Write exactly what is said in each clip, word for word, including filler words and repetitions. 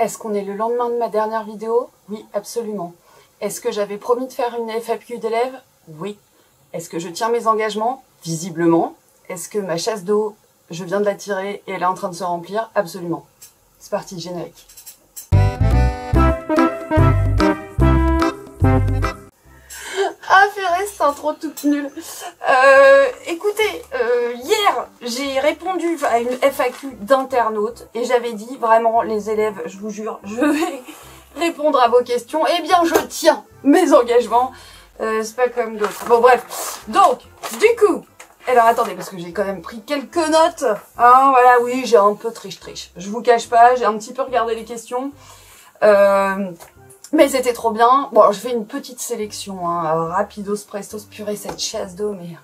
Est-ce qu'on est le lendemain de ma dernière vidéo? Oui, absolument. Est-ce que j'avais promis de faire une F A Q d'élèves? Oui. Est-ce que je tiens mes engagements? Visiblement. Est-ce que ma chasse d'eau, je viens de la tirer et elle est en train de se remplir? Absolument. C'est parti, générique. Ah, Ferré, c'est un trop toute nulle. Euh, écoutez, euh, hier, j'ai répondu à une F A Q d'internaute et j'avais dit vraiment, les élèves, je vous jure, je vais répondre à vos questions. Eh bien, je tiens mes engagements. Euh, c'est pas comme d'autres. Bon, bref. Donc, du coup, alors attendez, parce que j'ai quand même pris quelques notes. Hein, voilà, oui, j'ai un peu triche-triche. Je vous cache pas, j'ai un petit peu regardé les questions. Euh... Mais c'était trop bien. Bon, alors, je fais une petite sélection, hein, rapidos, prestos, purée, cette chasse d'eau, mais...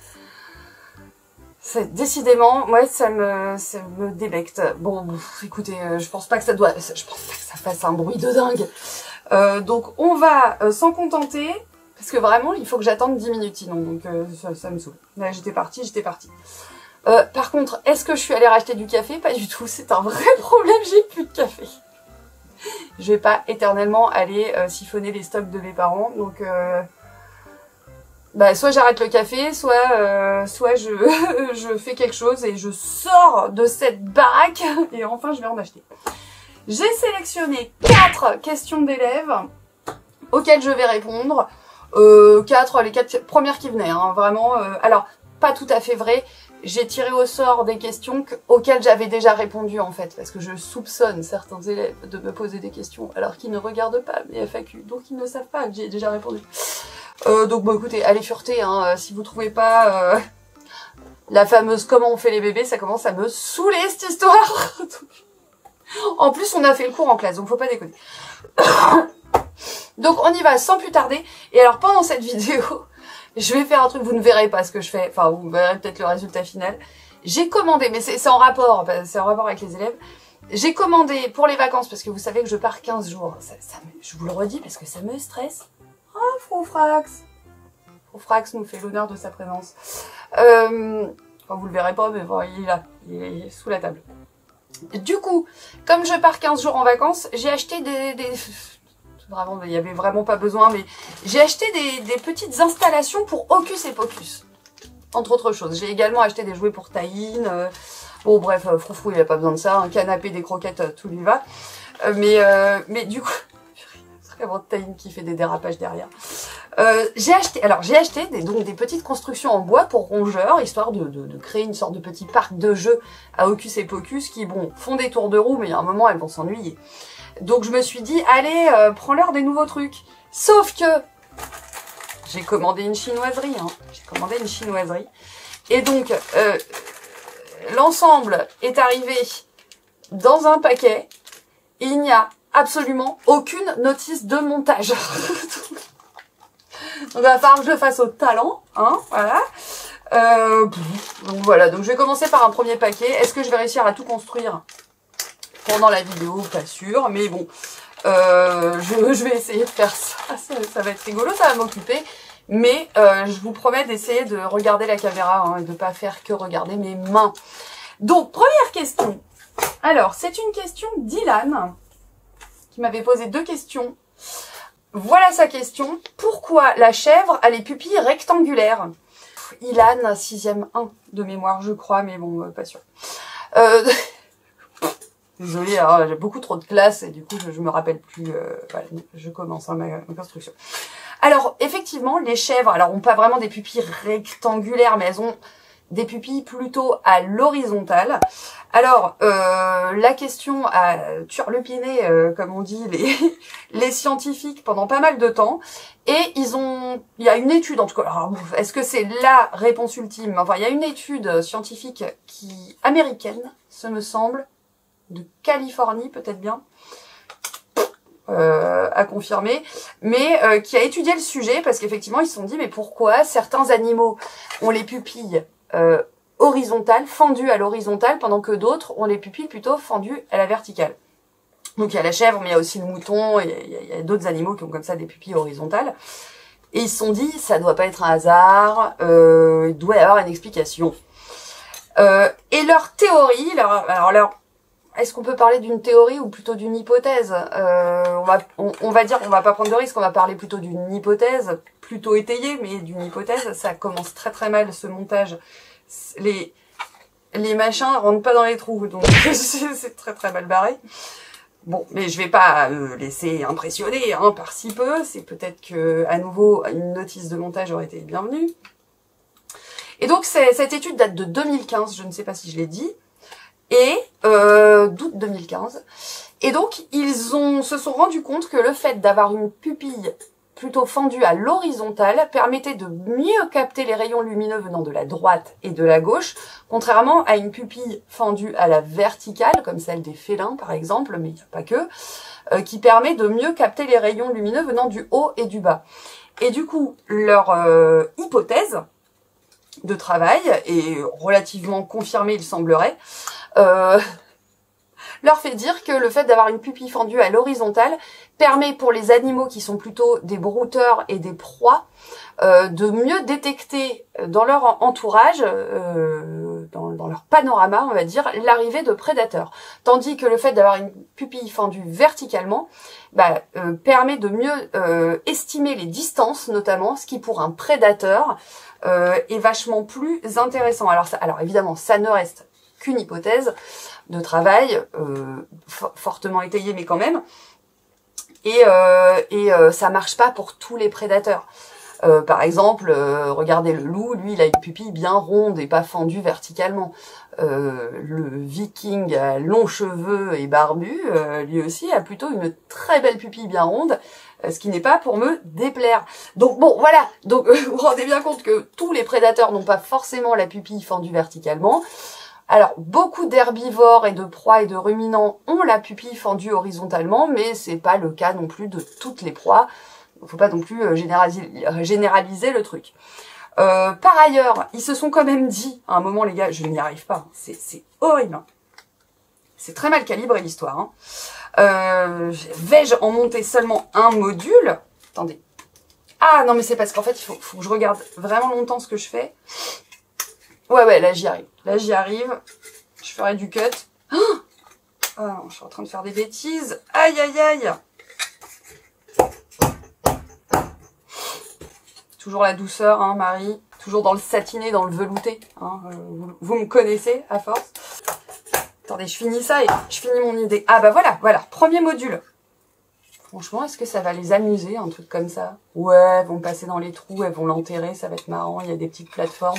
C'est décidément, ouais, ça me, ça me débecte. Bon, écoutez, euh, je pense pas que ça doit, je pense pas que ça fasse un bruit de dingue. Euh, donc, on va euh, s'en contenter, parce que vraiment, il faut que j'attende dix minutes sinon, donc euh, ça, ça me saoule. Là, j'étais partie, j'étais partie. Euh, par contre, est-ce que je suis allée racheter du café? Pas du tout, c'est un vrai problème, j'ai plus de café. Je vais pas éternellement aller euh, siphonner les stocks de mes parents, donc euh, bah, soit j'arrête le café, soit euh, soit je, je fais quelque chose et je sors de cette baraque et enfin je vais en acheter. J'ai sélectionné quatre questions d'élèves auxquelles je vais répondre. Euh, quatre, les quatre premières qui venaient, hein, vraiment. Euh, alors, pas tout à fait vrai. J'ai tiré au sort des questions auxquelles j'avais déjà répondu en fait, parce que je soupçonne certains élèves de me poser des questions alors qu'ils ne regardent pas mes F A Q, donc ils ne savent pas que j'ai déjà répondu. Euh, donc bon écoutez, allez fureter, hein, si vous trouvez pas euh, la fameuse comment on fait les bébés, ça commence à me saouler cette histoire. En plus on a fait le cours en classe, donc faut pas déconner. Donc on y va sans plus tarder, et alors pendant cette vidéo, je vais faire un truc, vous ne verrez pas ce que je fais, enfin vous verrez peut-être le résultat final. J'ai commandé, mais c'est en rapport, c'est en rapport avec les élèves. J'ai commandé pour les vacances, parce que vous savez que je pars quinze jours. Ça, ça me, je vous le redis parce que ça me stresse. Ah, oh, Froufrax Froufrax nous fait l'honneur de sa présence. Euh, enfin, vous le verrez pas, mais bon, il est là, il est, il est sous la table. Du coup, comme je pars quinze jours en vacances, j'ai acheté des... des Vraiment, il n'y avait vraiment pas besoin, mais j'ai acheté des, des petites installations pour Hocus et Pocus, entre autres choses. J'ai également acheté des jouets pour Taïn. Euh, bon, bref, euh, Froufrou, il n'a pas besoin de ça. Un canapé, des croquettes, euh, tout lui va. Euh, mais, euh, mais du coup, c'est vraiment Taïn qui fait des dérapages derrière. Euh, j'ai acheté, alors j'ai acheté des, donc des petites constructions en bois pour rongeurs, histoire de, de, de créer une sorte de petit parc de jeux à Hocus et Pocus qui, bon, font des tours de roue, mais à un moment, elles vont s'ennuyer. Donc je me suis dit, allez, euh, prends-leur des nouveaux trucs. Sauf que j'ai commandé une chinoiserie. Hein. J'ai commandé une chinoiserie. Et donc, euh, l'ensemble est arrivé dans un paquet. Et il n'y a absolument aucune notice de montage. Donc il va falloir que je le fasse au talent. Hein, voilà. Euh, donc voilà, donc je vais commencer par un premier paquet. Est-ce que je vais réussir à tout construire pendant la vidéo? Pas sûr, mais bon, euh, je, je vais essayer de faire ça. ça, ça va être rigolo, ça va m'occuper, mais euh, je vous promets d'essayer de regarder la caméra, hein, et de pas faire que regarder mes mains. Donc, première question. Alors, c'est une question d'Ilan, qui m'avait posé deux questions. Voilà sa question. Pourquoi la chèvre a les pupilles rectangulaires? Ilan, sixième un de mémoire, je crois, mais bon, euh, pas sûr. Euh... Désolée, j'ai beaucoup trop de classe et du coup je, je me rappelle plus. Euh, voilà, je commence hein, ma, ma construction. Alors effectivement, les chèvres, alors ont pas vraiment des pupilles rectangulaires, mais elles ont des pupilles plutôt à l'horizontale. Alors euh, la question a turlupiné, euh, comme on dit, les, les scientifiques pendant pas mal de temps, et ils ont, il y a une étude en tout cas. Alors est-ce que c'est la réponse ultime? Enfin, il y a une étude scientifique qui américaine, ce me semble, de Californie peut-être bien, euh, à confirmer, mais euh, qui a étudié le sujet parce qu'effectivement ils se sont dit mais pourquoi certains animaux ont les pupilles euh, horizontales, fendues à l'horizontale, pendant que d'autres ont les pupilles plutôt fendues à la verticale. Donc il y a la chèvre, mais il y a aussi le mouton, et il y a, a, a d'autres animaux qui ont comme ça des pupilles horizontales. Et ils se sont dit ça doit pas être un hasard, euh, il doit y avoir une explication. Euh, et leur théorie, leur, alors leur est-ce qu'on peut parler d'une théorie ou plutôt d'une hypothèse? euh, on, va, on, on va dire, on va pas prendre de risque, on va parler plutôt d'une hypothèse, plutôt étayée, mais d'une hypothèse. Ça commence très très mal ce montage. Les, les machins rentrent pas dans les trous, donc c'est très très mal barré. Bon, mais je vais pas euh, laisser impressionner hein, par si peu. C'est peut-être que à nouveau une notice de montage aurait été bienvenue. Et donc cette étude date de deux mille quinze, je ne sais pas si je l'ai dit. Et euh, d'août deux mille quinze. Et donc, ils ont, se sont rendus compte que le fait d'avoir une pupille plutôt fendue à l'horizontale permettait de mieux capter les rayons lumineux venant de la droite et de la gauche, contrairement à une pupille fendue à la verticale, comme celle des félins par exemple, mais il n'y a pas que, euh, qui permet de mieux capter les rayons lumineux venant du haut et du bas. Et du coup, leur euh, hypothèse de travail est relativement confirmée, il semblerait, Euh, leur fait dire que le fait d'avoir une pupille fendue à l'horizontale permet pour les animaux qui sont plutôt des brouteurs et des proies euh, de mieux détecter dans leur entourage, euh, dans, dans leur panorama, on va dire, l'arrivée de prédateurs. Tandis que le fait d'avoir une pupille fendue verticalement bah, euh, permet de mieux euh, estimer les distances, notamment, ce qui pour un prédateur euh, est vachement plus intéressant. Alors, ça, alors évidemment, ça ne reste qu'une hypothèse de travail, euh, for fortement étayée, mais quand même. Et, euh, et euh, ça marche pas pour tous les prédateurs. Euh, par exemple, euh, regardez le loup, lui, il a une pupille bien ronde et pas fendue verticalement. Euh, le viking à longs cheveux et barbu, euh, lui aussi, a plutôt une très belle pupille bien ronde, euh, ce qui n'est pas pour me déplaire. Donc bon, voilà. Donc vous vous rendez bien compte que tous les prédateurs n'ont pas forcément la pupille fendue verticalement. Alors, beaucoup d'herbivores et de proies et de ruminants ont la pupille fendue horizontalement, mais c'est pas le cas non plus de toutes les proies. Il faut pas non plus généraliser, généraliser le truc. Euh, par ailleurs, ils se sont quand même dit, à un moment les gars, je n'y arrive pas, c'est horrible. Hein. C'est très mal calibré l'histoire. Hein. Euh, Vais-je en monter seulement un module? Attendez. Ah non mais c'est parce qu'en fait, il faut, faut que je regarde vraiment longtemps ce que je fais. Ouais, ouais, là, j'y arrive. Là, j'y arrive. Je ferai du cut. Oh ah, je suis en train de faire des bêtises. Aïe, aïe, aïe. Toujours la douceur, hein, Marie. Toujours dans le satiné, dans le velouté. Hein. Vous, vous me connaissez, à force. Attendez, je finis ça et je finis mon idée. Ah, bah voilà, voilà. Premier module. Franchement, est-ce que ça va les amuser, un truc comme ça? Ouais, elles vont passer dans les trous, elles vont l'enterrer, ça va être marrant. Il y a des petites plateformes.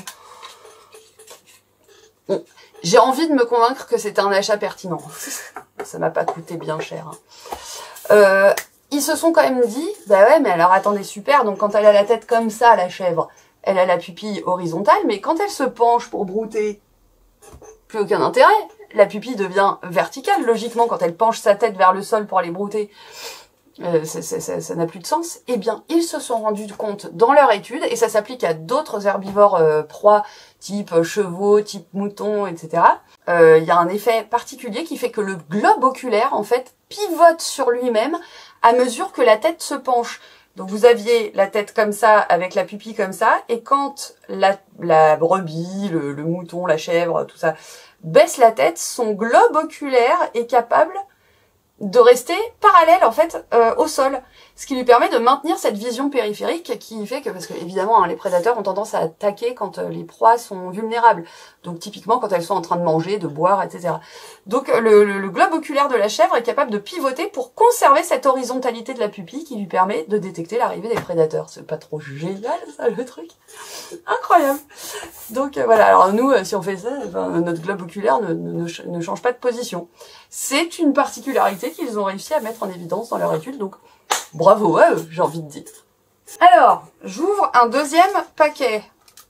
Bon, j'ai envie de me convaincre que c'est un achat pertinent. Ça m'a pas coûté bien cher. Hein. Euh, ils se sont quand même dit, bah ouais, mais alors attendez, super, donc quand elle a la tête comme ça, la chèvre, elle a la pupille horizontale, mais quand elle se penche pour brouter, plus aucun intérêt. La pupille devient verticale, logiquement, quand elle penche sa tête vers le sol pour aller brouter. Euh, ça, ça, ça, ça n'a plus de sens. Eh bien, ils se sont rendus compte dans leur étude, et ça s'applique à d'autres herbivores euh, proies, type euh, chevaux, type moutons, et cetera. Il euh, y a un effet particulier qui fait que le globe oculaire, en fait, pivote sur lui-même à mesure que la tête se penche. Donc vous aviez la tête comme ça, avec la pupille comme ça, et quand la, la brebis, le, le mouton, la chèvre, tout ça, baisse la tête, son globe oculaire est capable de rester parallèle en fait euh, au sol, ce qui lui permet de maintenir cette vision périphérique qui fait que, parce que évidemment hein, les prédateurs ont tendance à attaquer quand euh, les proies sont vulnérables, donc typiquement quand elles sont en train de manger, de boire, et cetera. Donc le, le, le globe oculaire de la chèvre est capable de pivoter pour conserver cette horizontalité de la pupille qui lui permet de détecter l'arrivée des prédateurs. C'est pas trop génial ça le truc? Incroyable. Donc euh, voilà, alors nous euh, si on fait ça, ben, notre globe oculaire ne, ne, ne change pas de position. C'est une particularité qu'ils ont réussi à mettre en évidence dans leur étude, donc bravo à eux, j'ai envie de dire. Alors, j'ouvre un deuxième paquet.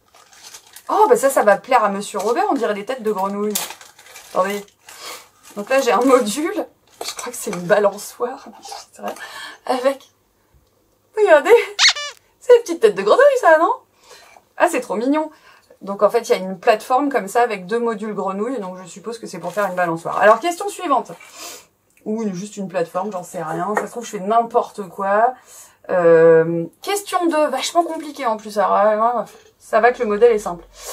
Oh, bah ça, ça va plaire à Monsieur Robert, on dirait des têtes de grenouilles. Attendez. Donc là, j'ai un module, je crois que c'est une balançoire, avec... Regardez, c'est une petite tête de grenouille, ça, non? Ah, c'est trop mignon. Donc en fait, il y a une plateforme comme ça avec deux modules grenouilles, donc je suppose que c'est pour faire une balançoire. Alors, question suivante. Ou une, juste une plateforme, j'en sais rien. Ça se trouve, je fais n'importe quoi. Euh, question deux, vachement compliquée en plus. Alors, ça va que le modèle est simple.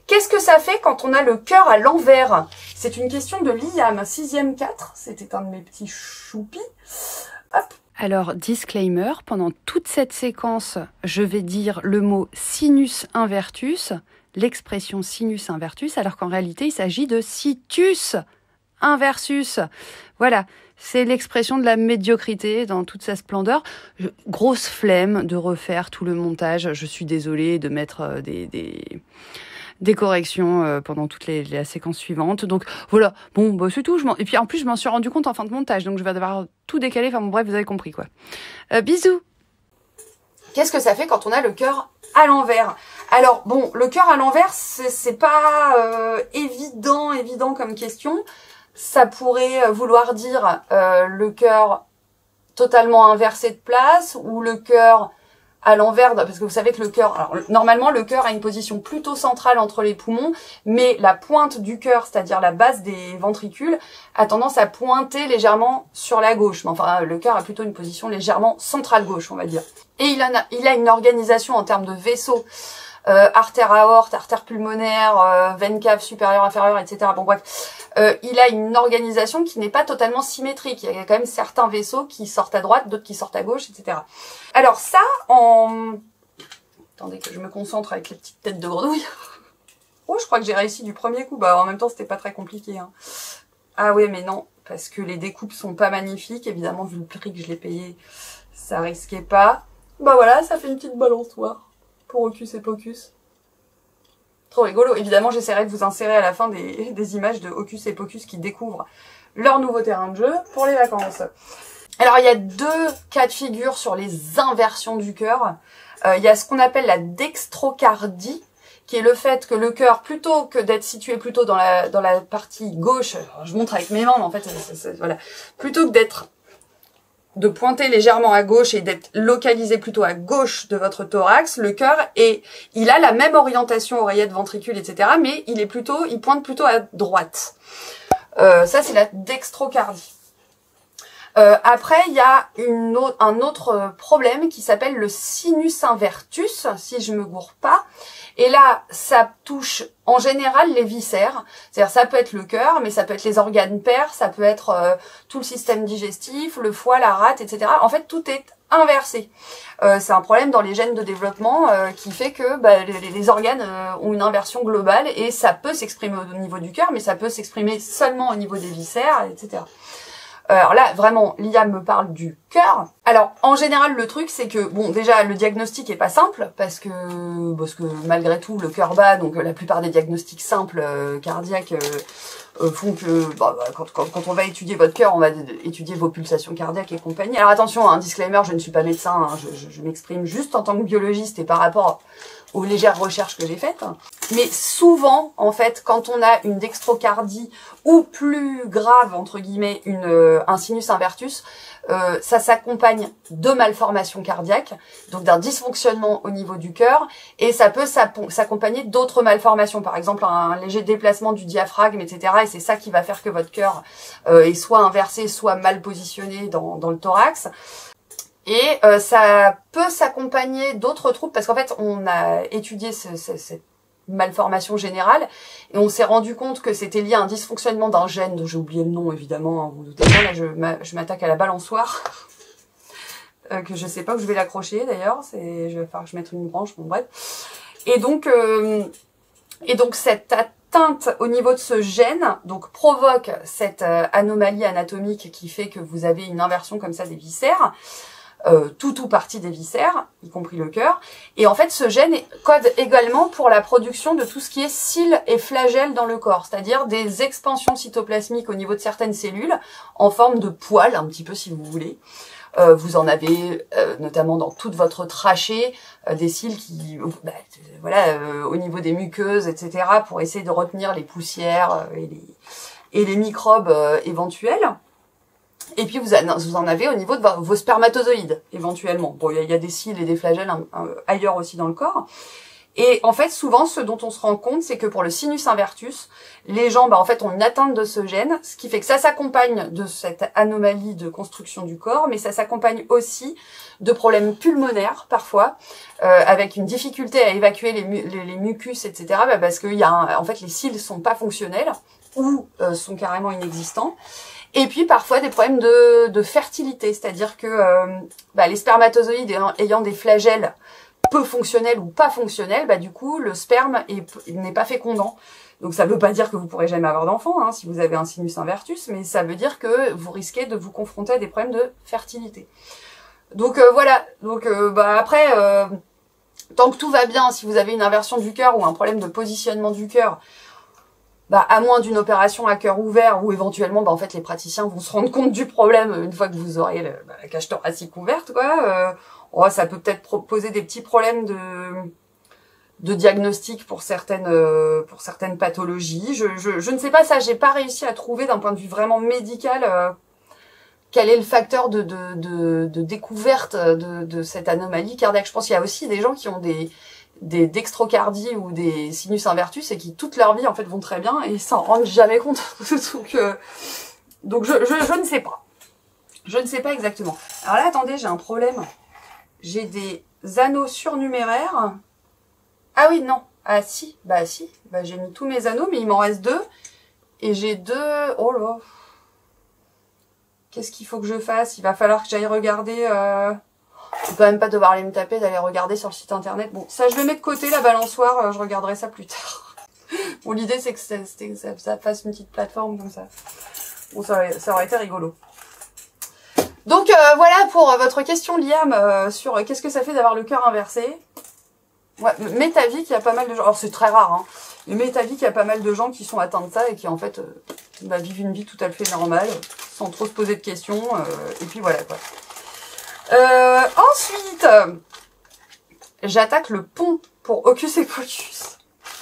Qu'est-ce que ça fait quand on a le cœur à l'envers? C'est une question de Liam, sixième quatre. C'était un de mes petits choupis. Hop. Alors, disclaimer, pendant toute cette séquence, je vais dire le mot sinus invertus, l'expression sinus invertus, alors qu'en réalité, il s'agit de situs inversus. Voilà, c'est l'expression de la médiocrité dans toute sa splendeur. Je, grosse flemme de refaire tout le montage. Je suis désolée de mettre euh, des... des... des corrections euh, pendant toute les, la séquence suivante. Donc voilà, bon, bah, c'est tout. Je et puis en plus, je m'en suis rendu compte en fin de montage, donc je vais devoir tout décaler. Enfin bon, bref, vous avez compris quoi. Euh, bisous. Qu'est-ce que ça fait quand on a le cœur à l'envers? Alors bon, le cœur à l'envers, c'est pas euh, évident, évident comme question. Ça pourrait vouloir dire euh, le cœur totalement inversé de place ou le cœur à l'envers, parce que vous savez que le cœur, alors normalement le cœur a une position plutôt centrale entre les poumons, mais la pointe du cœur, c'est-à-dire la base des ventricules, a tendance à pointer légèrement sur la gauche. Mais enfin, le cœur a plutôt une position légèrement centrale gauche, on va dire. Et il a, il a une organisation en termes de vaisseaux, euh, artère aorte, artère pulmonaire, euh, veine cave supérieure, inférieure, et cetera. Bon bref, euh, il a une organisation qui n'est pas totalement symétrique. Il y a quand même certains vaisseaux qui sortent à droite, d'autres qui sortent à gauche, et cetera. Alors ça, en... Attendez que je me concentre avec les petites têtes de grenouille. Oh, je crois que j'ai réussi du premier coup. Bah en même temps, c'était pas très compliqué. Hein. Ah ouais, mais non, parce que les découpes sont pas magnifiques. Évidemment, vu le prix que je l'ai payé, ça risquait pas. Bah voilà, ça fait une petite balançoire pour Hocus et Pocus. Trop rigolo. Évidemment, j'essaierai de vous insérer à la fin des, des images de Hocus et Pocus qui découvrent leur nouveau terrain de jeu pour les vacances. Alors, il y a deux cas de figure sur les inversions du cœur. Euh, il y a ce qu'on appelle la dextrocardie, qui est le fait que le cœur, plutôt que d'être situé plutôt dans la, dans la partie gauche, alors je montre avec mes mains, mais en fait, c'est, c'est, voilà, plutôt que d'être de pointer légèrement à gauche et d'être localisé plutôt à gauche de votre thorax, le cœur est, il a la même orientation oreillette, ventricule, et cetera, mais il est plutôt, il pointe plutôt à droite. Euh, ça, c'est la dextrocardie. Euh, après, il y a une autre, un autre problème qui s'appelle le sinus invertus, si je me gourre pas. Et là, ça touche en général les viscères. C'est-à-dire, ça peut être le cœur, mais ça peut être les organes pairs, ça peut être euh, tout le système digestif, le foie, la rate, et cetera. En fait, tout est inversé. Euh, c'est un problème dans les gènes de développement euh, qui fait que bah, les, les organes euh, ont une inversion globale et ça peut s'exprimer au niveau du cœur, mais ça peut s'exprimer seulement au niveau des viscères, et cetera. Alors là, vraiment, Liam me parle du cœur. Alors, en général, le truc, c'est que, bon, déjà, le diagnostic est pas simple, parce que, parce que malgré tout, le cœur bat, donc la plupart des diagnostics simples euh, cardiaques euh, euh, font que, bah, bah, quand, quand, quand on va étudier votre cœur, on va étudier vos pulsations cardiaques et compagnie. Alors attention, un disclaimer, je ne suis pas médecin, hein, je, je, je m'exprime juste en tant que biologiste et par rapport aux légères recherches que j'ai faites. Mais souvent, en fait, quand on a une dextrocardie ou plus grave, entre guillemets, une, euh, un sinus invertus, euh, ça s'accompagne de malformations cardiaques, donc d'un dysfonctionnement au niveau du cœur, et ça peut s'accompagner d'autres malformations, par exemple un léger déplacement du diaphragme, et cetera. Et c'est ça qui va faire que votre cœur euh, est soit inversé, soit mal positionné dans, dans le thorax. Et euh, ça peut s'accompagner d'autres troubles, parce qu'en fait, on a étudié ce, ce, cette malformation générale, et on s'est rendu compte que c'était lié à un dysfonctionnement d'un gène, dont j'ai oublié le nom, évidemment, hein, vous vous doutez bien, là, je m'attaque à la balançoire, euh, que je sais pas où je vais l'accrocher, d'ailleurs, c'est, je vais falloir que je mette une branche, bon, bref. Et donc, euh, et donc, cette atteinte au niveau de ce gène, donc, provoque cette euh, anomalie anatomique qui fait que vous avez une inversion comme ça des viscères, Euh, tout ou partie des viscères, y compris le cœur. Et en fait, ce gène code également pour la production de tout ce qui est cils et flagelles dans le corps, c'est-à-dire des expansions cytoplasmiques au niveau de certaines cellules, en forme de poils, un petit peu si vous voulez. Euh, vous en avez euh, notamment dans toute votre trachée, euh, des cils qui, bah, voilà, euh, au niveau des muqueuses, et cetera, pour essayer de retenir les poussières euh, et, les, et les microbes euh, éventuels. Et puis vous en avez au niveau de vos spermatozoïdes, éventuellement. Bon, il y, y a des cils et des flagelles hein, ailleurs aussi dans le corps. Et en fait, souvent, ce dont on se rend compte, c'est que pour le sinus invertus, les gens, bah, en fait, ont une atteinte de ce gène, ce qui fait que ça s'accompagne de cette anomalie de construction du corps, mais ça s'accompagne aussi de problèmes pulmonaires, parfois, euh, avec une difficulté à évacuer les, mu les, les mucus, et cetera, bah, parce que y a un, en fait, les cils sont pas fonctionnels, ou euh, sont carrément inexistants. Et puis, parfois, des problèmes de, de fertilité, c'est-à-dire que euh, bah, les spermatozoïdes ayant, ayant des flagelles peu fonctionnel ou pas fonctionnel, bah du coup le sperme n'est pas fécondant. Donc ça veut pas dire que vous pourrez jamais avoir d'enfant hein, si vous avez un sinus invertus, mais ça veut dire que vous risquez de vous confronter à des problèmes de fertilité. Donc euh, voilà, donc euh, bah après, euh, tant que tout va bien, si vous avez une inversion du cœur ou un problème de positionnement du cœur, bah à moins d'une opération à cœur ouvert où éventuellement bah en fait les praticiens vont se rendre compte du problème une fois que vous aurez le, bah, la cage thoracique ouverte quoi. Euh, oh, ça peut peut-être poser des petits problèmes de de diagnostic pour certaines euh, pour certaines pathologies. Je, je je ne sais pas ça, j'ai pas réussi à trouver d'un point de vue vraiment médical euh, quel est le facteur de de de, de découverte de de cette anomalie cardiaque. Je pense qu'il y a aussi des gens qui ont des des dextrocardie ou des sinus invertus et qui toute leur vie en fait vont très bien et ils s'en rendent jamais compte. donc euh, donc je, je je ne sais pas. Je ne sais pas exactement. Alors là attendez, j'ai un problème. J'ai des anneaux surnuméraires. Ah oui, non. Ah si, bah si. Bah j'ai mis tous mes anneaux mais il m'en reste deux et j'ai deux. Oh là. Qu'est-ce qu'il faut que je fasse? Il va falloir que j'aille regarder euh... Je peux quand même pas devoir aller me taper d'aller regarder sur le site internet. Bon, ça je le mets de côté, la balançoire, je regarderai ça plus tard. Bon, l'idée c'est que ça, ça, ça fasse une petite plateforme comme ça. Bon, ça aurait, ça aurait été rigolo. Donc euh, voilà pour votre question Liam euh, sur euh, qu'est-ce que ça fait d'avoir le cœur inversé. Ouais, mets ta vie qu'il y a pas mal de gens, alors c'est très rare, hein, mais mets ta vie qu'il y a pas mal de gens qui sont atteints de ça et qui en fait euh, bah, vivent une vie tout à fait normale, sans trop se poser de questions, euh, et puis voilà quoi. Euh, ensuite, j'attaque le pont pour Hocus et Pocus.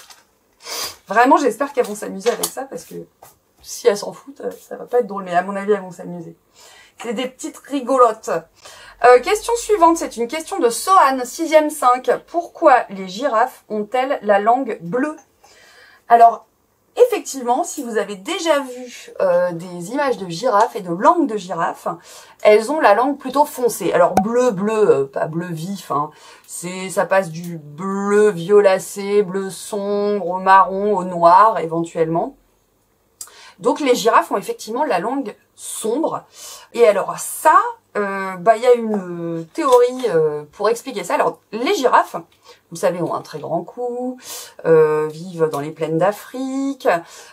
Vraiment, j'espère qu'elles vont s'amuser avec ça, parce que si elles s'en foutent, ça va pas être drôle, mais à mon avis, elles vont s'amuser. C'est des petites rigolotes. Euh, question suivante, c'est une question de Sohan, sixième cinq. Pourquoi les girafes ont-elles la langue bleue? Alors, effectivement, si vous avez déjà vu euh, des images de girafes et de langues de girafes, elles ont la langue plutôt foncée. Alors bleu, bleu, euh, pas bleu vif, hein. C'est, ça passe du bleu violacé, bleu sombre, au marron, au noir éventuellement. Donc les girafes ont effectivement la langue sombre. Et alors ça, euh, bah il y a une théorie euh, pour expliquer ça. Alors les girafes, vous savez, ont un très grand cou, euh, vivent dans les plaines d'Afrique,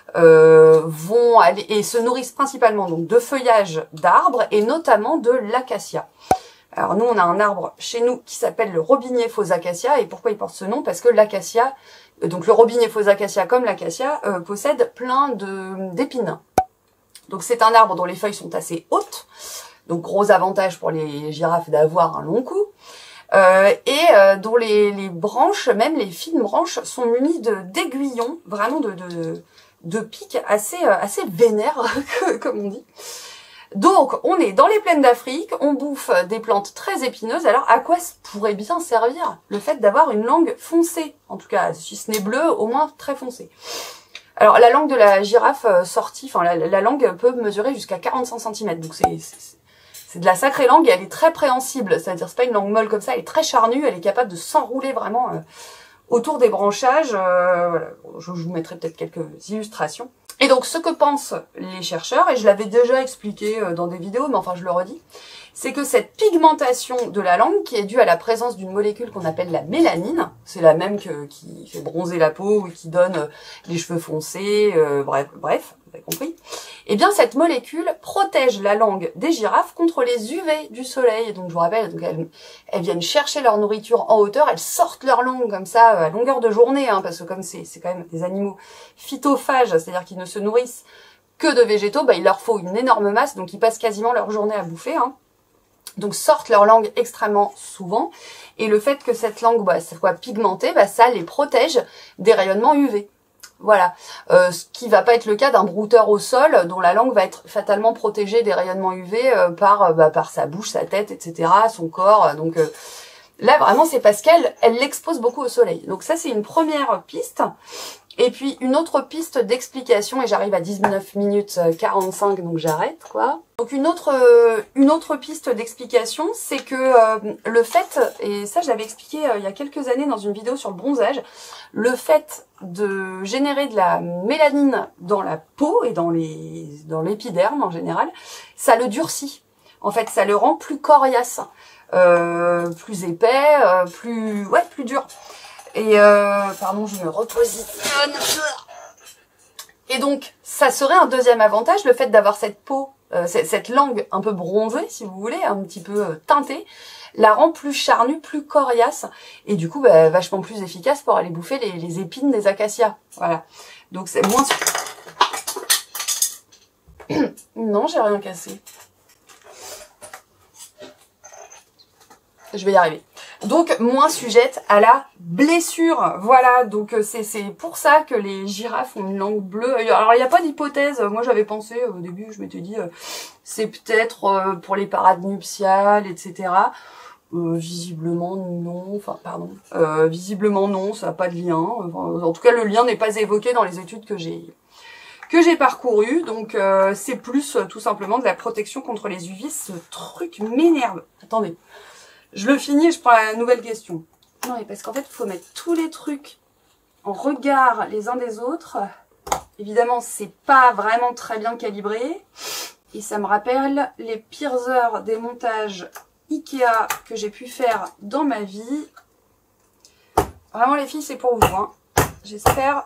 euh, vont aller et se nourrissent principalement donc de feuillage d'arbres et notamment de l'acacia. Alors nous, on a un arbre chez nous qui s'appelle le robinier faux acacia. Et pourquoi il porte ce nom? Parce que l'acacia, donc le robinier faux acacia comme l'acacia, euh, possède plein de d'épines. Donc c'est un arbre dont les feuilles sont assez hautes. Donc gros avantage pour les girafes d'avoir un long cou. Euh, et euh, dont les, les branches, même les fines branches, sont munies de d'aiguillons, vraiment de, de, de pics assez, assez vénères, comme on dit. Donc, on est dans les plaines d'Afrique, on bouffe des plantes très épineuses. Alors, à quoi ça pourrait bien servir le fait d'avoir une langue foncée? En tout cas, si ce n'est bleu, au moins très foncée. Alors, la langue de la girafe sortie, enfin, la, la langue peut mesurer jusqu'à quarante-cinq centimètres. Donc, c'est... C'est de la sacrée langue et elle est très préhensible, c'est-à-dire c'est pas une langue molle comme ça, elle est très charnue, elle est capable de s'enrouler vraiment euh, autour des branchages. Euh, voilà. Je, je vous mettrai peut-être quelques illustrations. Et donc ce que pensent les chercheurs, et je l'avais déjà expliqué euh, dans des vidéos, mais enfin je le redis, c'est que cette pigmentation de la langue, qui est due à la présence d'une molécule qu'on appelle la mélanine, c'est la même que qui fait bronzer la peau ou qui donne euh, les cheveux foncés, euh, bref, bref, vous avez compris. Eh bien, cette molécule protège la langue des girafes contre les U V du soleil. Donc, je vous rappelle, donc elles, elles viennent chercher leur nourriture en hauteur, elles sortent leur langue comme ça à longueur de journée, hein, parce que comme c'est c'est quand même des animaux phytophages, c'est-à-dire qu'ils ne se nourrissent que de végétaux, bah, il leur faut une énorme masse, donc ils passent quasiment leur journée à bouffer, hein. Donc sortent leur langue extrêmement souvent, et le fait que cette langue bah, soit pigmentée, bah, ça les protège des rayonnements U V. Voilà, euh, ce qui va pas être le cas d'un brouteur au sol, dont la langue va être fatalement protégée des rayonnements U V euh, par euh, bah, par sa bouche, sa tête, et cetera, son corps. Donc euh, Là, vraiment, c'est parce qu'elle elle l'expose beaucoup au soleil. Donc ça, c'est une première piste. Et puis, une autre piste d'explication, et j'arrive à dix-neuf minutes quarante-cinq, donc j'arrête, quoi. Donc, une autre, euh, une autre piste d'explication, c'est que euh, le fait, et ça, je l'avais expliqué euh, il y a quelques années dans une vidéo sur le bronzage, le fait de générer de la mélanine dans la peau et dans les, dans l'épiderme en général, ça le durcit. En fait, ça le rend plus coriace, euh, plus épais, euh, plus, ouais, plus dur. Et euh, pardon, je me repositionne. Et donc, ça serait un deuxième avantage, le fait d'avoir cette peau, euh, cette langue un peu bronzée, si vous voulez, un petit peu euh, teintée, la rend plus charnue, plus coriace, et du coup, bah, vachement plus efficace pour aller bouffer les, les épines des acacias. Voilà. Donc, c'est moins... Non, j'ai rien cassé. Je vais y arriver. Donc, moins sujette à la blessure. Voilà, donc c'est pour ça que les girafes ont une langue bleue. Alors, il n'y a pas d'hypothèse. Moi, j'avais pensé, au début, je m'étais dit, euh, c'est peut-être euh, pour les parades nuptiales, et cetera. Euh, visiblement, non. Enfin, pardon. Euh, visiblement, non, ça n'a pas de lien. Enfin, en tout cas, le lien n'est pas évoqué dans les études que j'ai que j'ai parcourues. Donc, euh, c'est plus, euh, tout simplement, de la protection contre les U V. Ce truc m'énerve. Attendez. Je le finis et je prends la nouvelle question. Non, mais parce qu'en fait, il faut mettre tous les trucs en regard les uns des autres. Évidemment, c'est pas vraiment très bien calibré. Et ça me rappelle les pires heures des montages Ikea que j'ai pu faire dans ma vie. Vraiment, les filles, c'est pour vous. Hein. J'espère...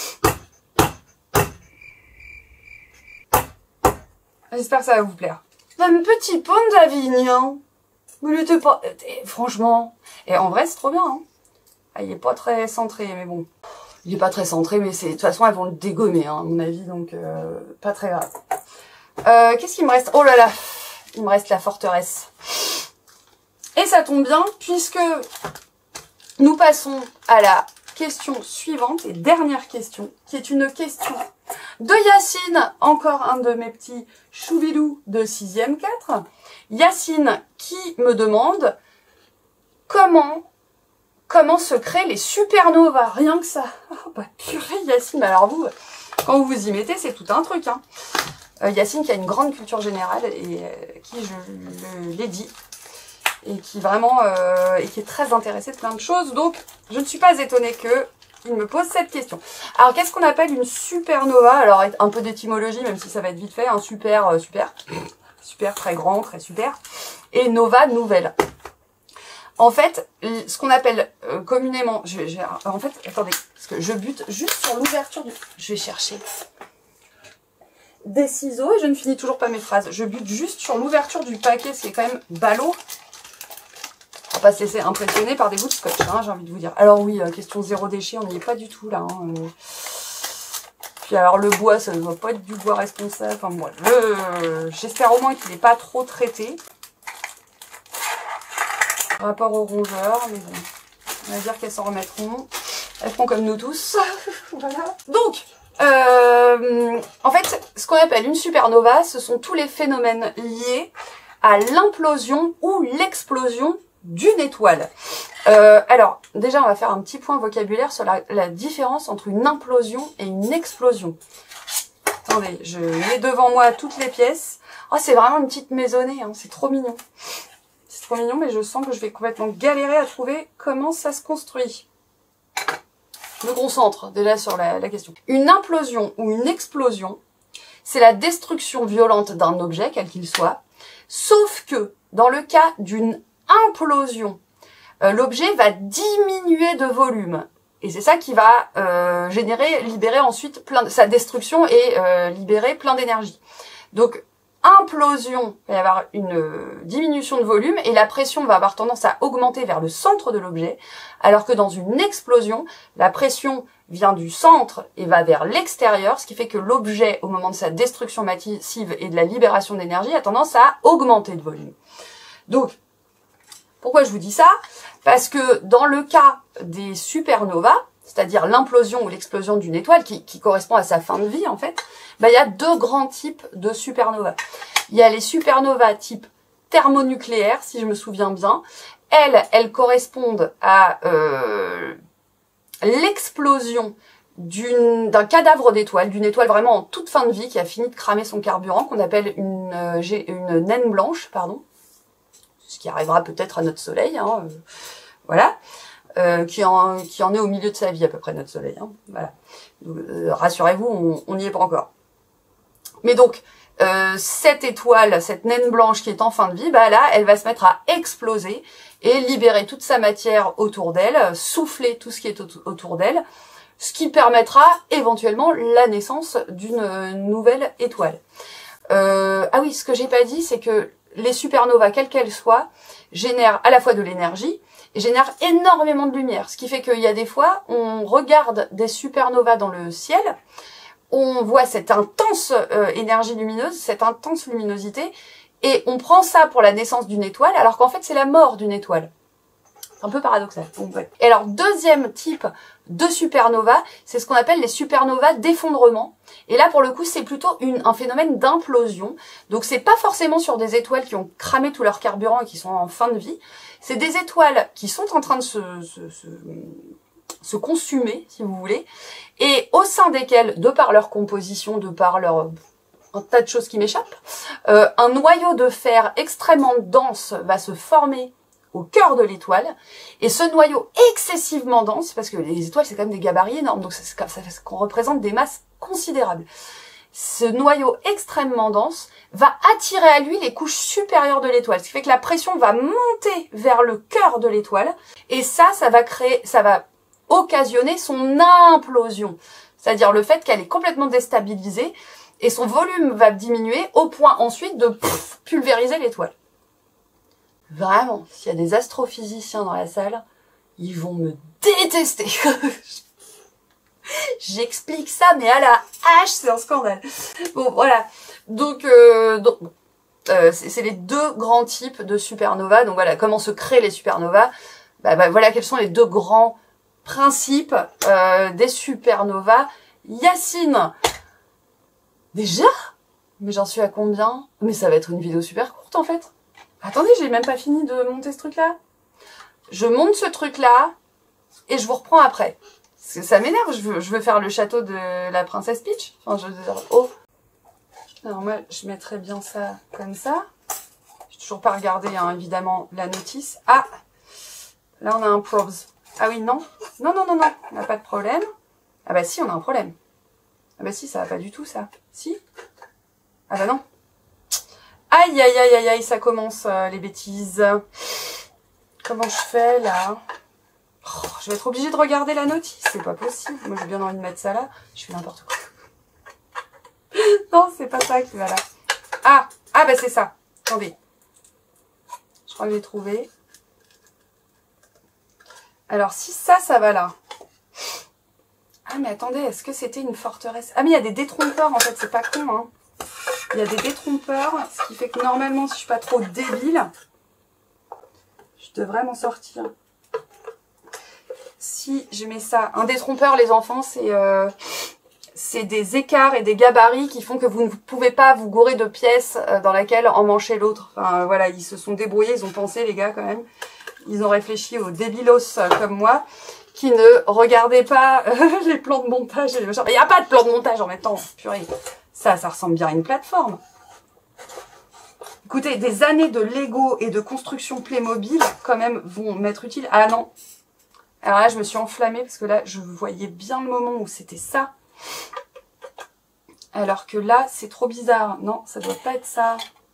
J'espère que ça va vous plaire. Un petit pont d'Avignon. Mais il était pas... Et franchement... Et en vrai, c'est trop bien, hein. Ah, il est pas très centré, mais bon. Il est pas très centré, mais c'est... De toute façon, elles vont le dégommer, hein, à mon avis, donc... Euh, pas très grave. Euh, Qu'est-ce qu'il me reste? Oh là là. Il me reste la forteresse. Et ça tombe bien, puisque... Nous passons à la question suivante, et dernière question, qui est une question de Yacine, encore un de mes petits choubilous de sixième quatre. Yacine qui me demande comment, comment se créent les supernovas, rien que ça. Oh bah purée Yacine, alors vous, quand vous vous y mettez, c'est tout un truc. Hein. Euh, Yacine qui a une grande culture générale et euh, qui, je, je l'ai dit, et qui vraiment euh, et qui est très intéressé de plein de choses. Donc, je ne suis pas étonnée que il me pose cette question. Alors, qu'est-ce qu'on appelle une supernova? Alors, un peu d'étymologie, même si ça va être vite fait. Un super, euh, super, super, très grand, très super. Et nova, nouvelle. En fait, ce qu'on appelle euh, communément... Je, je, en fait, attendez, parce que je bute juste sur l'ouverture du... Je vais chercher des ciseaux et je ne finis toujours pas mes phrases. Je bute juste sur l'ouverture du paquet, ce qui est quand même ballot. On va pas se laisser impressionner par des bouts de scotch, hein, j'ai envie de vous dire. Alors oui, euh, question zéro déchet, on n'y est pas du tout là. Hein, euh. Puis alors le bois, ça ne doit pas être du bois responsable. Enfin bon, le... j'espère au moins qu'il n'est pas trop traité. Par rapport aux rongeurs, mais bon, on va dire qu'elles s'en remettront. Elles feront comme nous tous. Voilà. Donc, euh, en fait, ce qu'on appelle une supernova, ce sont tous les phénomènes liés à l'implosion ou l'explosion d'une étoile. Euh, alors, déjà, on va faire un petit point vocabulaire sur la, la différence entre une implosion et une explosion. Attendez, je mets devant moi toutes les pièces. Oh, c'est vraiment une petite maisonnée, hein, c'est trop mignon. C'est trop mignon, mais je sens que je vais complètement galérer à trouver comment ça se construit. Je me concentre déjà sur la, la question. Une implosion ou une explosion, c'est la destruction violente d'un objet, quel qu'il soit, sauf que dans le cas d'une implosion, euh, l'objet va diminuer de volume. Et c'est ça qui va euh, générer, libérer ensuite plein de, sa destruction et euh, libérer plein d'énergie. Donc, implosion, il va y avoir une euh, diminution de volume et la pression va avoir tendance à augmenter vers le centre de l'objet, alors que dans une explosion, la pression vient du centre et va vers l'extérieur, ce qui fait que l'objet, au moment de sa destruction massive et de la libération d'énergie, a tendance à augmenter de volume. Donc, pourquoi je vous dis ça? Parce que dans le cas des supernovas, c'est-à-dire l'implosion ou l'explosion d'une étoile, qui, qui correspond à sa fin de vie en fait, bah, il y a deux grands types de supernovas. Il y a les supernovas type thermonucléaires, si je me souviens bien, elles, elles correspondent à euh, l'explosion d'une d'un cadavre d'étoile, d'une étoile vraiment en toute fin de vie qui a fini de cramer son carburant, qu'on appelle une, euh, une naine blanche, pardon, ce qui arrivera peut-être à notre Soleil, hein, euh, voilà, euh, qui, en, qui en est au milieu de sa vie à peu près, notre Soleil, hein, voilà. Euh, rassurez-vous, on n'y est pas encore. Mais donc, euh, cette étoile, cette naine blanche qui est en fin de vie, bah là, elle va se mettre à exploser et libérer toute sa matière autour d'elle, souffler tout ce qui est autour d'elle, ce qui permettra éventuellement la naissance d'une nouvelle étoile. Euh, ah oui, ce que j'ai pas dit, c'est que les supernovas, quelles qu'elles soient, génèrent à la fois de l'énergie et génèrent énormément de lumière. Ce qui fait qu'il y a des fois, on regarde des supernovas dans le ciel, on voit cette intense euh, énergie lumineuse, cette intense luminosité, et on prend ça pour la naissance d'une étoile, alors qu'en fait c'est la mort d'une étoile. C'est un peu paradoxal. Donc, ouais. Et alors, deuxième type de supernova, c'est ce qu'on appelle les supernovas d'effondrement. Et là, pour le coup, c'est plutôt une, un phénomène d'implosion. Donc, c'est pas forcément sur des étoiles qui ont cramé tout leur carburant et qui sont en fin de vie. C'est des étoiles qui sont en train de se, se, se, se consumer, si vous voulez, et au sein desquelles, de par leur composition, de par leur... un tas de choses qui m'échappent, euh, un noyau de fer extrêmement dense va se former au cœur de l'étoile, et ce noyau excessivement dense, parce que les étoiles c'est quand même des gabarits énormes, donc ça, ça, ça, qu'on représente des masses considérables. Ce noyau extrêmement dense va attirer à lui les couches supérieures de l'étoile, ce qui fait que la pression va monter vers le cœur de l'étoile, et ça, ça va créer, ça va occasionner son implosion, c'est-à-dire le fait qu'elle est complètement déstabilisée, et son volume va diminuer au point ensuite de pff, pulvériser l'étoile. Vraiment, s'il y a des astrophysiciens dans la salle, ils vont me détester. J'explique ça, mais à la hache, c'est un scandale. Bon, voilà. Donc, euh, donc euh, c'est les deux grands types de supernovas. Donc voilà, comment se créent les supernovas. Bah, bah, voilà quels sont les deux grands principes euh, des supernovas. Yacine, déjà? Mais j'en suis à combien? Mais ça va être une vidéo super courte en fait. Attendez, j'ai même pas fini de monter ce truc-là. Je monte ce truc-là et je vous reprends après. Parce que ça m'énerve, je veux, je veux faire le château de la princesse Peach. Enfin, je veux dire, oh. Alors moi, je mettrais bien ça comme ça. J'ai toujours pas regardé, hein, évidemment, la notice. Ah, là on a un probes. Ah oui, non. Non, non, non, non, on n'a pas de problème. Ah bah si, on a un problème. Ah bah si, ça va pas du tout, ça. Si. Ah bah non. Aïe, aïe, aïe, aïe, aïe, ça commence, euh, les bêtises. Comment je fais, là? Oh, je vais être obligée de regarder la notice, c'est pas possible. Moi, j'ai bien envie de mettre ça là. Je fais n'importe quoi. Non, c'est pas ça qui va là. Ah, ah bah c'est ça. Attendez. Je crois que j'ai trouvé. Alors, si ça, ça va là. Ah, mais attendez, est-ce que c'était une forteresse? Ah, mais il y a des détrompeurs, en fait, c'est pas con, hein. Il y a des détrompeurs, ce qui fait que normalement, si je suis pas trop débile, je devrais m'en sortir. Si je mets ça... Un détrompeur, les enfants, c'est euh, c'est des écarts et des gabarits qui font que vous ne pouvez pas vous gourer de pièces dans laquelle emmancher l'autre. Enfin, voilà, ils se sont débrouillés, ils ont pensé, les gars, quand même. Ils ont réfléchi aux débilos comme moi, qui ne regardaient pas euh, les plans de montage. Il n'y a pas de plan de montage en même temps, purée. Ça, ça ressemble bien à une plateforme. Écoutez, des années de Lego et de construction Playmobil, quand même, vont m'être utiles. Ah non. Alors là, je me suis enflammée parce que là, je voyais bien le moment où c'était ça. Alors que là, c'est trop bizarre. Non, ça doit pas être ça.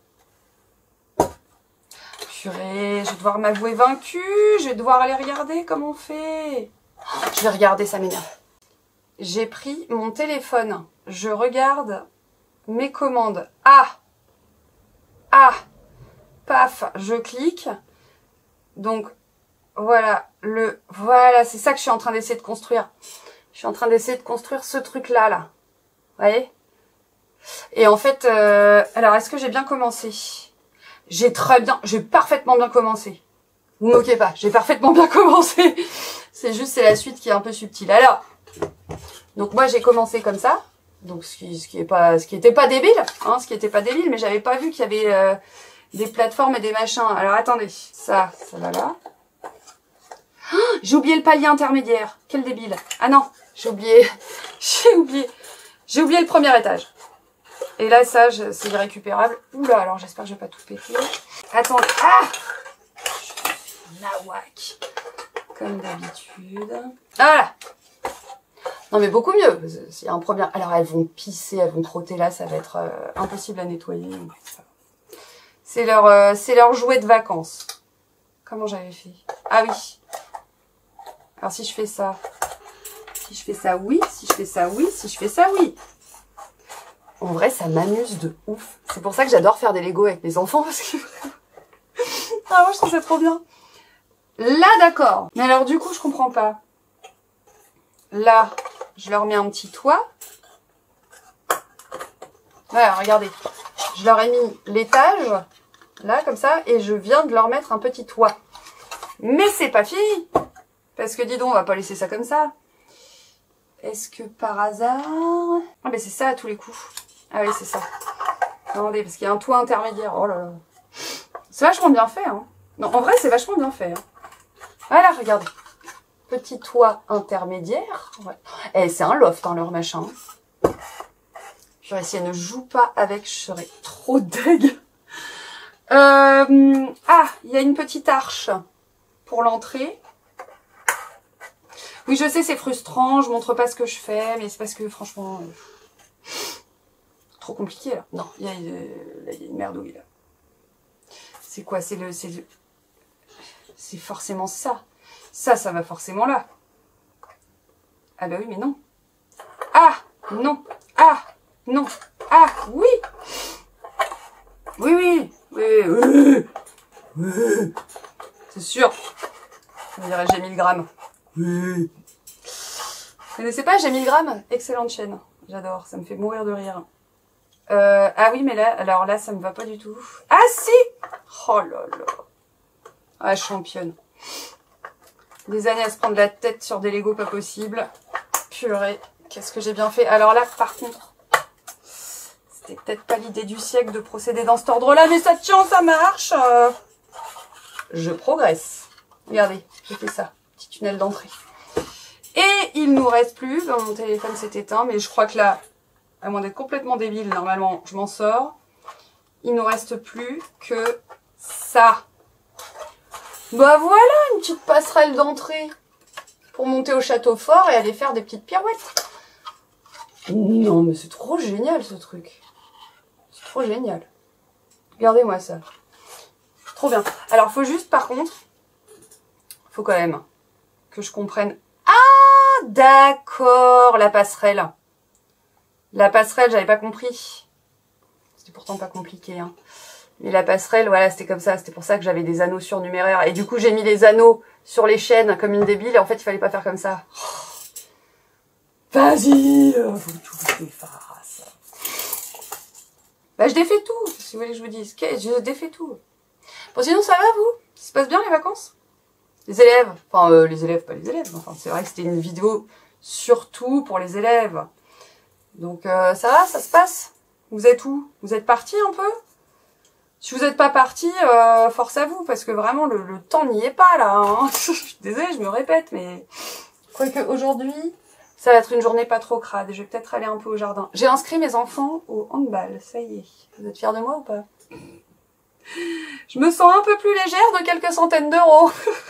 Purée, je vais devoir m'avouer vaincue. Je vais devoir aller regarder comment on fait. Je vais regarder, ça m'énerve. J'ai pris mon téléphone. Je regarde mes commandes. Ah! Ah! Paf! Je clique. Donc, voilà. le Voilà, c'est ça que je suis en train d'essayer de construire. Je suis en train d'essayer de construire ce truc-là, là. Vous voyez? Et en fait, euh, alors, est-ce que j'ai bien commencé? J'ai très bien, j'ai parfaitement bien commencé. Vous moquez pas, j'ai parfaitement bien commencé. C'est juste, c'est la suite qui est un peu subtile. Alors, donc moi, j'ai commencé comme ça. Donc, ce qui, ce qui est pas, ce qui était pas débile, hein, ce qui était pas débile, mais j'avais pas vu qu'il y avait, euh, des plateformes et des machins. Alors attendez, ça, ça va là. Oh, j'ai oublié le palier intermédiaire. Quel débile. Ah non, j'ai oublié, j'ai oublié, j'ai oublié le premier étage. Et là, ça, c'est irrécupérable. Oula, alors j'espère que je vais pas tout péter. Attendez, ah, nawak, comme d'habitude. Voilà. Non mais beaucoup mieux. C'est un premier. Alors elles vont pisser, elles vont trotter là, ça va être euh, impossible à nettoyer. C'est leur, euh, c'est leur jouet de vacances. Comment j'avais fait? Ah oui. Alors si je fais ça, si je fais ça, oui. Si je fais ça, oui. Si je fais ça, oui. En vrai, ça m'amuse de ouf. C'est pour ça que j'adore faire des Lego avec mes enfants parce que ah moi je trouve ça trop bien. Là d'accord. Mais alors du coup je comprends pas. Là, je leur mets un petit toit. Voilà, regardez. Je leur ai mis l'étage, là, comme ça, et je viens de leur mettre un petit toit. Mais c'est pas fini. Parce que dis donc, on va pas laisser ça comme ça. Est-ce que par hasard... Ah ben c'est ça à tous les coups. Ah oui, c'est ça. Attendez, parce qu'il y a un toit intermédiaire. Oh là là. C'est vachement bien fait, hein. Non, en vrai, c'est vachement bien fait. Hein. Voilà, regardez. Petit toit intermédiaire. Ouais. Eh, c'est un loft, hein, leur machin. Purée, si elle ne joue pas avec, je serais trop deg. Euh, ah, il y a une petite arche pour l'entrée. Oui, je sais, c'est frustrant. Je montre pas ce que je fais, mais c'est parce que, franchement, euh, trop compliqué, là. Non, il y a, euh, là, il y a une merdouille, là. C'est quoi? C'est le... C'est le... c'est forcément ça. Ça, ça va forcément là. Ah bah oui, mais non. Ah, non. Ah, non. Ah, oui. Oui, oui. Oui, oui. Oui. C'est sûr. On dirait J'ai mille grammes. Oui. Vous connaissez pas J'ai mille grammes? Excellente chaîne. J'adore, ça me fait mourir de rire. Euh, ah oui, mais là, alors là, ça me va pas du tout. Ah si. Oh là là. Ah, championne. Des années à se prendre la tête sur des Lego pas possible. Purée, qu'est-ce que j'ai bien fait. Alors là, par contre, c'était peut-être pas l'idée du siècle de procéder dans cet ordre-là, mais ça tient, ça marche. Euh, je progresse. Regardez, j'ai fait ça. Petit tunnel d'entrée. Et il nous reste plus. Ben, mon téléphone s'est éteint, mais je crois que là, à moins d'être complètement débile, normalement, je m'en sors. Il nous reste plus que ça. Bah voilà, une petite passerelle d'entrée pour monter au château fort et aller faire des petites pirouettes. Non, mais c'est trop génial ce truc. C'est trop génial. Regardez-moi ça. Trop bien. Alors, faut juste, par contre, faut quand même que je comprenne. Ah, d'accord, la passerelle. La passerelle, j'avais pas compris. C'était pourtant pas compliqué, hein. Mais la passerelle, voilà, c'était comme ça. C'était pour ça que j'avais des anneaux surnuméraires. Et du coup, j'ai mis les anneaux sur les chaînes comme une débile. Et en fait, il fallait pas faire comme ça. Vas-y, faut que tout je défasse. Bah, je défais tout, si vous voulez que je vous dise. Je défais tout. Bon, sinon, ça va, vous? Ça se passe bien, les vacances? Les élèves? Enfin, euh, les élèves, pas les élèves. Enfin, c'est vrai que c'était une vidéo surtout pour les élèves. Donc, euh, ça va, ça se passe? Vous êtes où? Vous êtes partis un peu? Si vous n'êtes pas parti, euh, force à vous, parce que vraiment, le, le temps n'y est pas, là. Hein. Je suis désolée, je me répète, mais... Quoique, aujourd'hui, ça va être une journée pas trop crade. Je vais peut-être aller un peu au jardin. J'ai inscrit mes enfants au handball, ça y est. Vous êtes fiers de moi ou pas? Je me sens un peu plus légère de quelques centaines d'euros.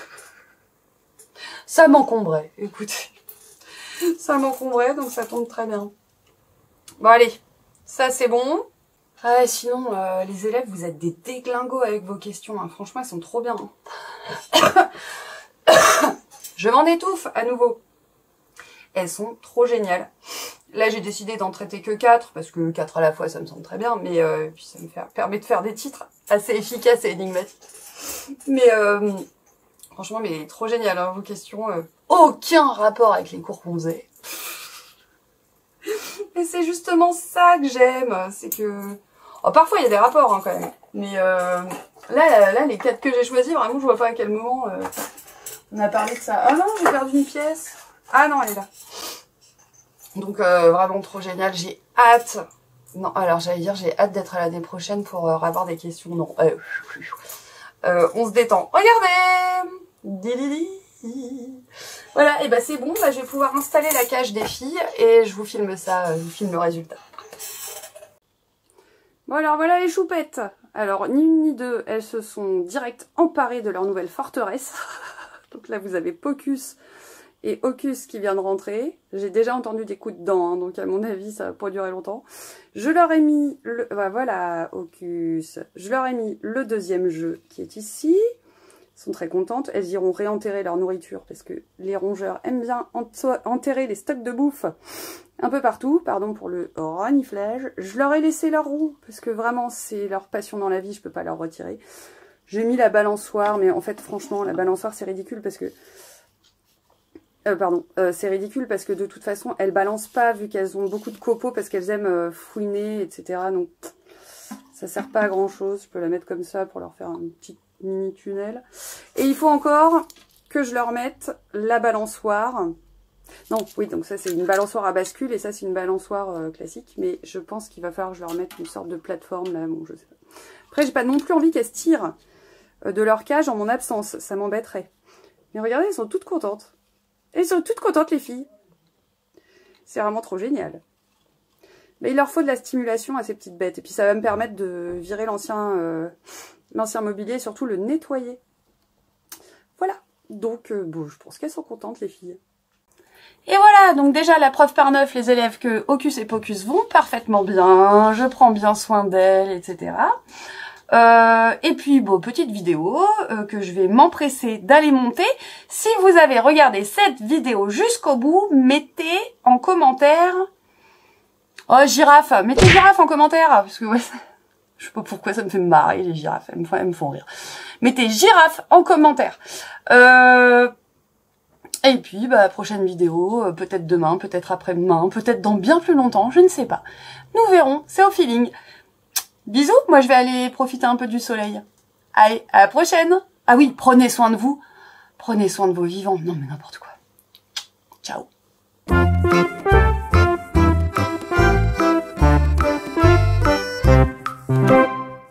Ça m'encombrait, écoutez. Ça m'encombrait, donc ça tombe très bien. Bon, allez. Ça, c'est bon. Ah, sinon, euh, les élèves, vous êtes des déglingos avec vos questions. Hein. Franchement, elles sont trop bien. Hein. Je m'en étouffe à nouveau. Elles sont trop géniales. Là, j'ai décidé d'en traiter que quatre, parce que quatre à la fois, ça me semble très bien. Mais euh, puis ça me fait, permet de faire des titres assez efficaces et énigmatiques. Mais euh, franchement, mais trop génial, hein, vos questions. Euh, aucun rapport avec les cours qu'on faisait. Et c'est justement ça que j'aime. C'est que... Oh, parfois, il y a des rapports, hein, quand même. Mais euh, là, là, les quatre que j'ai choisis, vraiment, je vois pas à quel moment euh, on a parlé de ça. Ah non, j'ai perdu une pièce. Ah non, elle est là. Donc, euh, vraiment trop génial. J'ai hâte Non, alors j'allais dire, j'ai hâte d'être à l'année prochaine pour euh, avoir des questions. Non, euh, euh, on se détend. Regardez, Dilili. Voilà, et bah c'est bon, bah, je vais pouvoir installer la cage des filles et je vous filme ça, je vous filme le résultat. Bon alors voilà les choupettes. Alors ni une ni deux, elles se sont direct emparées de leur nouvelle forteresse. Donc là vous avez Pocus et Ocus qui vient de rentrer. J'ai déjà entendu des coups de dents, hein, donc à mon avis ça va pas durer longtemps. Je leur ai mis le... Bah, voilà Ocus. Je leur ai mis le deuxième jeu qui est ici. Elles sont très contentes. Elles iront réenterrer leur nourriture parce que les rongeurs aiment bien enterrer les stocks de bouffe un peu partout. Pardon pour le reniflage. Je leur ai laissé leur roue parce que vraiment c'est leur passion dans la vie, je peux pas leur retirer. J'ai mis la balançoire, mais en fait franchement la balançoire c'est ridicule parce que... Euh, pardon, euh, c'est ridicule parce que de toute façon elles balancent pas vu qu'elles ont beaucoup de copeaux parce qu'elles aiment euh, fouiner, et cetera. Donc ça sert pas à grand chose. Je peux la mettre comme ça pour leur faire un petit mini tunnel. Et il faut encore que je leur mette la balançoire. Non, oui, donc ça c'est une balançoire à bascule et ça c'est une balançoire euh, classique. Mais je pense qu'il va falloir que je leur mette une sorte de plateforme là. Bon, je sais pas. Après, j'ai pas non plus envie qu'elles se tirent euh, de leur cage en mon absence. Ça m'embêterait. Mais regardez, elles sont toutes contentes. Elles sont toutes contentes les filles. C'est vraiment trop génial. Mais il leur faut de la stimulation à ces petites bêtes. Et puis ça va me permettre de virer l'ancien euh, l'ancien mobilier et surtout le nettoyer. Voilà. Donc, euh, bon, je pense qu'elles sont contentes les filles. Et voilà, donc déjà la preuve par neuf, les élèves que Ocus et Pocus vont parfaitement bien. Je prends bien soin d'elles, et cetera. Euh, et puis, bon, petite vidéo euh, que je vais m'empresser d'aller monter. Si vous avez regardé cette vidéo jusqu'au bout, mettez en commentaire... Oh, girafe, mettez girafe en commentaire, parce que ouais, ça... je sais pas pourquoi ça me fait marrer les girafes, elles me font, elles me font rire. Mettez girafe en commentaire. Euh... Et puis, bah, prochaine vidéo, euh, peut-être demain, peut-être après-demain, peut-être dans bien plus longtemps, je ne sais pas. Nous verrons, c'est au feeling. Bisous, moi je vais aller profiter un peu du soleil. Allez, à la prochaine. Ah oui, prenez soin de vous. Prenez soin de vos vivants. Non mais n'importe quoi. Ciao.